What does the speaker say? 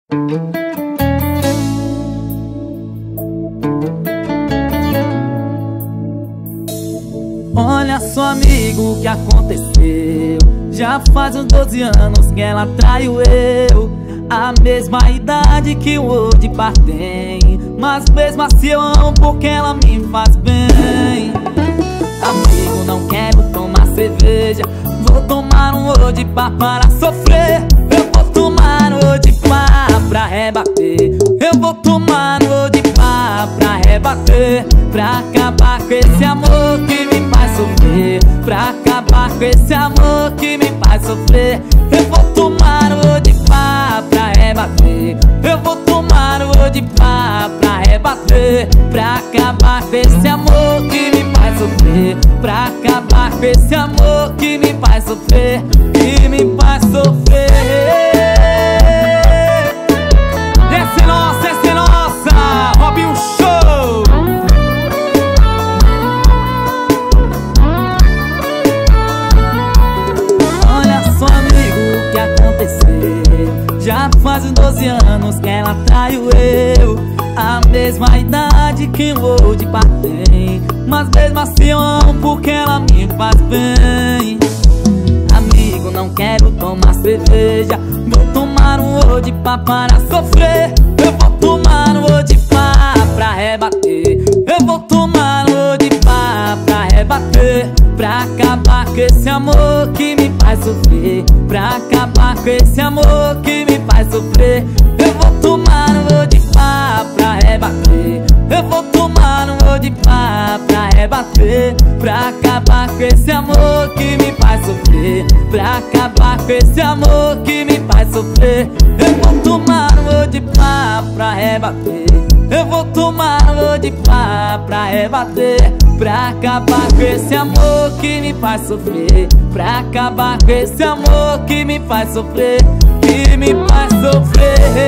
Olha só, amigo, o que aconteceu. Já faz uns 12 anos que ela traiu eu. A mesma idade que o Odipar tem, mas mesmo assim eu amo porque ela me faz bem. Amigo, não quero tomar cerveja, vou tomar um Odipar para sofrer. Eu vou tomar um Odipar pra rebater. Eu vou tomar um Odipar pra rebater, pra acabar com esse amor que me faz sofrer, pra acabar com esse amor que me faz sofrer. Eu vou tomar um Odipar pra rebater. Eu vou tomar um Odipar pra rebater, pra acabar com esse amor que me faz sofrer, pra acabar com esse amor que me faz sofrer, que me faz sofrer. Essa é nossa, Robinho Show. Olha só, amigo, o que aconteceu. Já faz uns 12 anos que ela traiu eu. A mesma idade que o Odipar tem, mas mesmo assim eu amo porque ela me faz bem. Amigo, não quero tomar cerveja, vou tomar um Odipar para sofrer. Eu vou tomar um Odipar pra rebater. Eu vou tomar um Odipar pra rebater, pra acabar com esse amor que me faz sofrer, pra acabar com esse amor que me faz sofrer. Eu vou tomar um Odipar pra rebater. Eu vou tomar um Odipar pra rebater, pra acabar com esse amor que me faz sofrer, pra acabar com esse amor que me faz sofrer. Eu vou tomar um Odipar pra rebater. Eu vou tomar um Odipar pra rebater, pra acabar com esse amor que me faz sofrer, pra acabar com esse amor que me faz sofrer, que me faz sofrer.